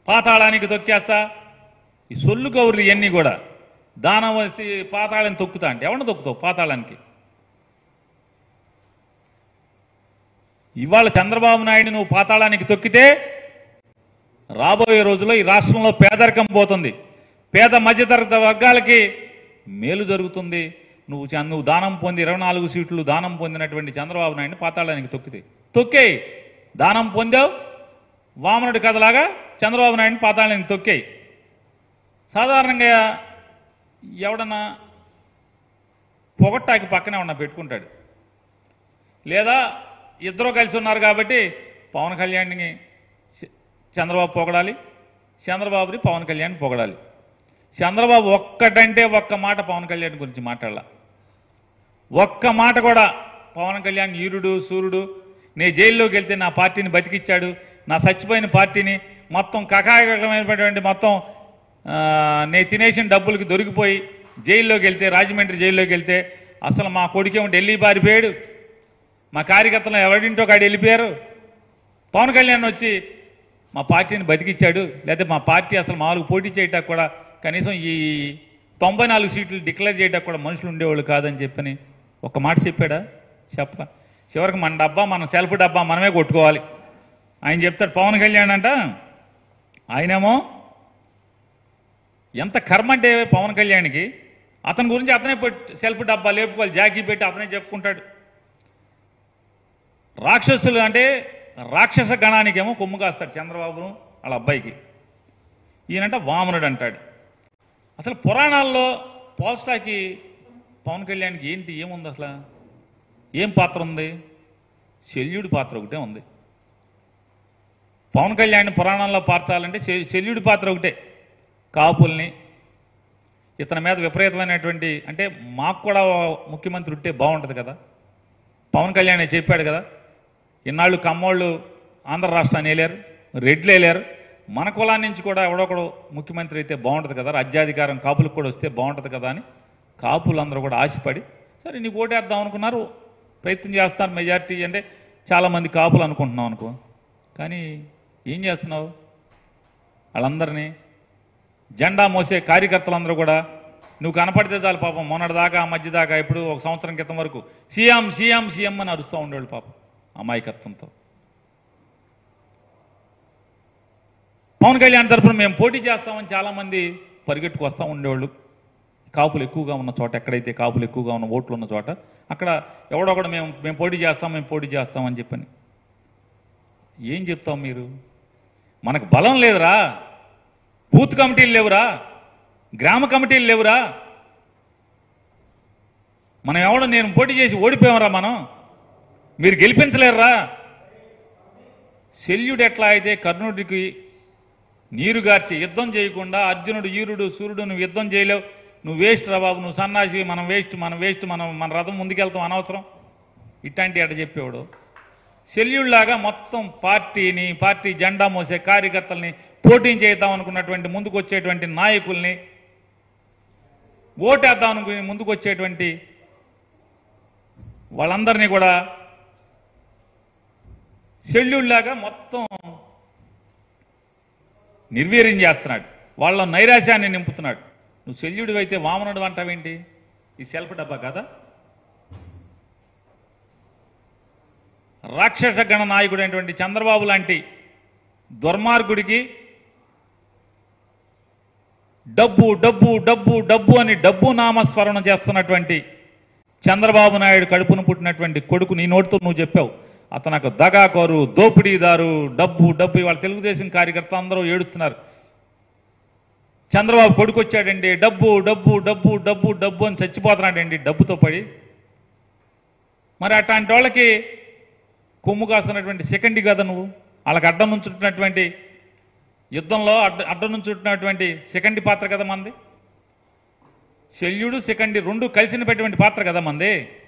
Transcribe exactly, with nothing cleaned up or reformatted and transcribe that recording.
పాతాళానికి తొక్కేస్తా. ఈ సొల్లు గౌరులు ఇవన్నీ కూడా దానం వచ్చి పాతాళాన్ని తొక్కుతా అంటే ఎవరిని తొక్కుతావు పాతాళానికి? ఇవాళ చంద్రబాబు నాయుడు నువ్వు పాతాళానికి తొక్కితే రాబోయే రోజుల్లో ఈ రాష్ట్రంలో పేదరికం పోతుంది, పేద మధ్యతరగతి వర్గాలకి మేలు జరుగుతుంది. నువ్వు నువ్వు దానం పొంది ఇరవై నాలుగు సీట్లు దానం పొందినటువంటి చంద్రబాబు నాయుడిని పాతాళానికి తొక్కితే తొక్కేయి. దానం పొందావు వామనుడి కథలాగా చంద్రబాబు నాయుడిని పాతాళానికి తొక్కేయి. సాధారణంగా ఎవడన్నా పొగట్టాకి పక్కనే ఉన్న పెట్టుకుంటాడు, లేదా ఇద్దరు కలిసి ఉన్నారు కాబట్టి పవన్ కళ్యాణ్ని చంద్రబాబు పొగడాలి, చంద్రబాబుని పవన్ కళ్యాణ్ పొగడాలి. చంద్రబాబు ఒక్కటంటే ఒక్క మాట పవన్ కళ్యాణ్ గురించి మాట్లాడాల, ఒక్క మాట కూడా పవన్ కళ్యాణ్ ఈరుడు సూర్యుడు, నే జైల్లోకి వెళ్తే నా పార్టీని బతికిచ్చాడు, నా చచ్చిపోయిన పార్టీని మొత్తం కకాయకమైనటువంటి మొత్తం నే తినేసిన డబ్బులకి దొరికిపోయి జైల్లోకి వెళ్తే, రాజమండ్రి జైల్లోకి వెళ్తే అసలు మా కొడుకే ఉంటే ఢిల్లీ పారిపోయాడు, మా కార్యకర్తలు ఎవరింటో కాడు వెళ్ళిపోయారు, పవన్ కళ్యాణ్ వచ్చి మా పార్టీని బతికిచ్చాడు, లేకపోతే మా పార్టీ అసలు మామూలుగా పోటీ చేయటానికి కూడా కనీసం ఈ తొంభై నాలుగు సీట్లు డిక్లేర్ చేయడానికి కూడా మనుషులు ఉండేవాళ్ళు కాదని చెప్పని ఒక మాట చెప్పాడా? చెప్ప చివరికి మన డబ్బా మనం సెల్ఫ్ డబ్బా మనమే కొట్టుకోవాలి ఆయన చెప్తాడు. పవన్ కళ్యాణ్ అంట ఆయనేమో ఎంత కర్మ అంటే పవన్ కళ్యాణ్కి అతని గురించి అతనే సెల్ఫ్ డబ్బా లేపుకోవాలి, జాకీ పెట్టి అతనే చెప్పుకుంటాడు. రాక్షసులు అంటే రాక్షస గణానికేమో కొమ్ము కాస్తాడు చంద్రబాబును వాళ్ళ అబ్బాయికి, ఈయనంట వామనుడు అంటాడు. అసలు పురాణాల్లో పోస్టాకి పవన్ కళ్యాణ్కి ఏంటి ఏముంది, అసలు ఏం పాత్ర ఉంది? శల్యుడి పాత్ర ఒకటే ఉంది. పవన్ కళ్యాణ్ పురాణంలో పార్చాలంటే శల్యుడి పాత్ర ఒకటే. కాపుల్ని ఇతని మీద విపరీతమైనటువంటి, అంటే మాకు కూడా ముఖ్యమంత్రి ఉంటే బాగుంటుంది కదా, పవన్ కళ్యాణ్ చెప్పాడు కదా, ఇన్నాళ్ళు కమ్మోళ్ళు ఆంధ్ర రాష్ట్రాన్ని వేలారు, రెడ్లు వేలారు, మన కులాన్ని నుంచి కూడా ఎవడొకడు ముఖ్యమంత్రి అయితే బాగుంటుంది కదా, రాజ్యాధికారం కాపులకు కూడా వస్తే బాగుంటుంది కదా అని కాపులందరూ కూడా ఆశపడి సరే నీకు ఓటేద్దాం అనుకున్నారు, ప్రయత్నం చేస్తారు, మెజార్టీ అంటే చాలామంది కాపులు అనుకుంటున్నాం అనుకో. కానీ ఏం చేస్తున్నావు? వాళ్ళందరినీ జెండా మోసే కార్యకర్తలందరూ కూడా నువ్వు కనపడితే చాలు పాపం మొన్నటిదాకా మధ్య దాకా ఇప్పుడు ఒక సంవత్సరం క్రితం వరకు సీఎం సీఎం సీఎం అని అరుస్తూ ఉండేవాళ్ళు పాపం అమాయకత్వంతో. పవన్ కళ్యాణ్ తరఫున మేము పోటీ చేస్తామని చాలామంది పరిగెట్టుకు వస్తూ ఉండేవాళ్ళు. కాపులు ఎక్కువగా ఉన్న చోట, ఎక్కడైతే కాపులు ఎక్కువగా ఉన్న ఓట్లు ఉన్న చోట అక్కడ ఎవడొకడు మేము మేము పోటీ చేస్తాం మేము పోటీ చేస్తామని చెప్పని ఏం చెప్తాం మీరు? మనకు బలం లేదురా, బూత్ కమిటీలు లేవురా, గ్రామ కమిటీలు లేవురా, మనం ఎవడో నేను పోటీ చేసి ఓడిపోయామరా, మనం మీరు గెలిపించలేరురా. శల్యుడు ఎట్లా అయితే కర్ణుడికి నీరు గార్చి యుద్ధం చేయకుండా అర్జునుడు ఈరుడు సూర్యుడు నువ్వు యుద్ధం చేయలేవు, నువ్వు వేస్ట్ రా బాబు, నువ్వు సన్నాసి, మనం వేస్ట్ మనం వేస్ట్ మనం మన రథం ముందుకెళ్తాం అనవసరం ఇట్లాంటి అట చెప్పేవాడు. శల్యుడిలాగా మొత్తం పార్టీని పార్టీ జెండా మోసే కార్యకర్తల్ని పోటీ చేద్దాం అనుకున్నటువంటి ముందుకు వచ్చేటువంటి నాయకుల్ని ఓటేద్దాం అనుకుని ముందుకు వచ్చేటువంటి వాళ్ళందరినీ కూడా శల్యుడిలాగా మొత్తం నిర్వీర్యం చేస్తున్నాడు, వాళ్ళ నైరాశ్యాన్ని నింపుతున్నాడు. నువ్వు శల్యుడు అయితే వామనుడు అంటావేంటి? ఈ సెల్ఫ్ డబ్బా కదా? రాక్షస గణ నాయకుడు అయినటువంటి చంద్రబాబు లాంటి దుర్మార్గుడికి డబ్బు డబ్బు డబ్బు డబ్బు అని డబ్బు నామస్మరణ చేస్తున్నటువంటి చంద్రబాబు నాయుడు కడుపును పుట్టినటువంటి కొడుకు నీ నోటితో నువ్వు చెప్పావు, అతను దగాకోరు దోపిడీదారు డబ్బు డబ్బు. ఇవాళ తెలుగుదేశం కార్యకర్తలు అందరూ ఏడుస్తున్నారు, చంద్రబాబు కొడుకు వచ్చాడండి డబ్బు డబ్బు డబ్బు డబ్బు డబ్బు అని చచ్చిపోతున్నాడండి డబ్బుతో పడి. మరి అట్లాంటి వాళ్ళకి కొమ్ము కాస్తున్నటువంటి సెకండ్ కదా నువ్వు, వాళ్ళకి అడ్డం నుంచున్నటువంటి యుద్ధంలో అడ్డ అడ్డం నుంచున్నటువంటి సెకండ్ పాత్ర కదా మంది. శల్యుడు సెకండ్ రెండు కలిసిన పెట్టినటువంటి పాత్ర కదా మంది.